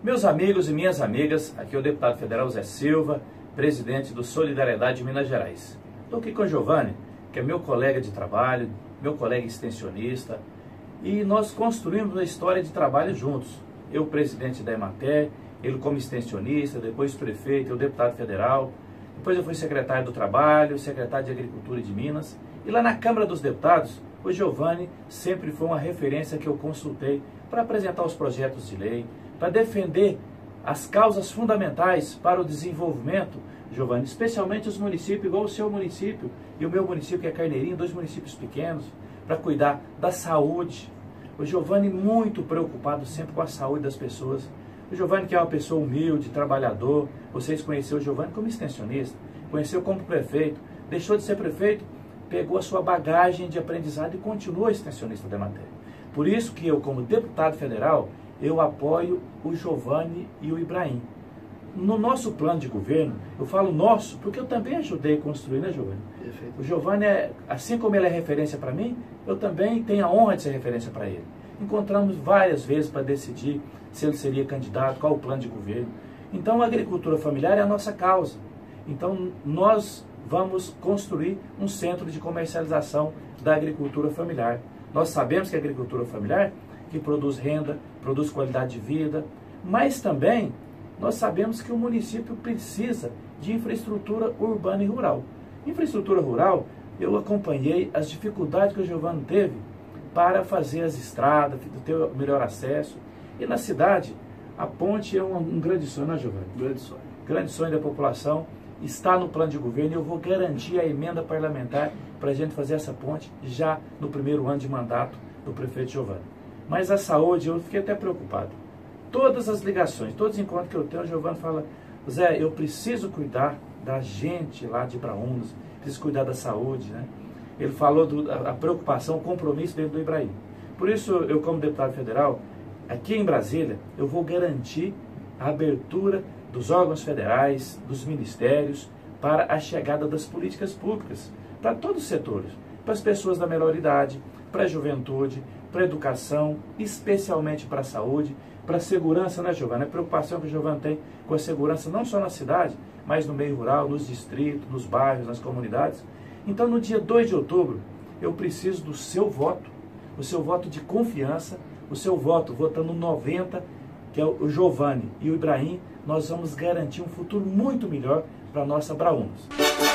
Meus amigos e minhas amigas, aqui é o deputado federal Zé Silva, presidente do Solidariedade de Minas Gerais. Estou aqui com o Giovanni, que é meu colega de trabalho, meu colega extensionista, e nós construímos uma história de trabalho juntos. Eu, presidente da Emater, ele como extensionista, depois prefeito, eu deputado federal, depois eu fui secretário do Trabalho, secretário de Agricultura de Minas, e lá na Câmara dos Deputados, o Giovanni sempre foi uma referência que eu consultei para apresentar os projetos de lei, para defender as causas fundamentais para o desenvolvimento, Giovanni, especialmente os municípios, igual o seu município e o meu município, que é Carneirinho, dois municípios pequenos, para cuidar da saúde. O Giovanni muito preocupado sempre com a saúde das pessoas. O Giovanni, que é uma pessoa humilde, trabalhador, vocês conheceram o Giovanni como extensionista, conheceu como prefeito, deixou de ser prefeito, pegou a sua bagagem de aprendizado e continua extensionista da matéria. Por isso que eu, como deputado federal, eu apoio o Giovanni e o Ibrahim. No nosso plano de governo, eu falo nosso, porque eu também ajudei a construir, né, Giovanni? Perfeito. O Giovanni, assim como ele é referência para mim, eu também tenho a honra de ser referência para ele. Encontramos várias vezes para decidir se ele seria candidato, qual o plano de governo. Então, a agricultura familiar é a nossa causa. Então, nós vamos construir um centro de comercialização da agricultura familiar. Nós sabemos que a agricultura familiar que produz renda, produz qualidade de vida, mas também nós sabemos que o município precisa de infraestrutura urbana e rural. Infraestrutura rural, eu acompanhei as dificuldades que o Giovanni teve para fazer as estradas, ter o melhor acesso. E na cidade, a ponte é um grande sonho, não é, Giovanni? Grande sonho. Grande sonho da população, está no plano de governo e eu vou garantir a emenda parlamentar para a gente fazer essa ponte já no primeiro ano de mandato do prefeito Giovanni. Mas a saúde, eu fiquei até preocupado. Todas as ligações, todos os encontros que eu tenho, o Giovanni fala: Zé, eu preciso cuidar da gente lá de Braúnas, preciso cuidar da saúde, né? Ele falou da preocupação, o compromisso dele do Ibrahim. Por isso, eu como deputado federal, aqui em Brasília, eu vou garantir a abertura dos órgãos federais, dos ministérios, para a chegada das políticas públicas, para todos os setores, para as pessoas da melhor idade, para a juventude, para a educação, especialmente para a saúde, para a segurança, né, Giovanni? A preocupação que o Giovanni tem com a segurança, não só na cidade, mas no meio rural, nos distritos, nos bairros, nas comunidades. Então, no dia 2 de outubro, eu preciso do seu voto, o seu voto de confiança, o seu voto votando 90, que é o Giovanni e o Ibrahim. Nós vamos garantir um futuro muito melhor para a nossa Braúnas.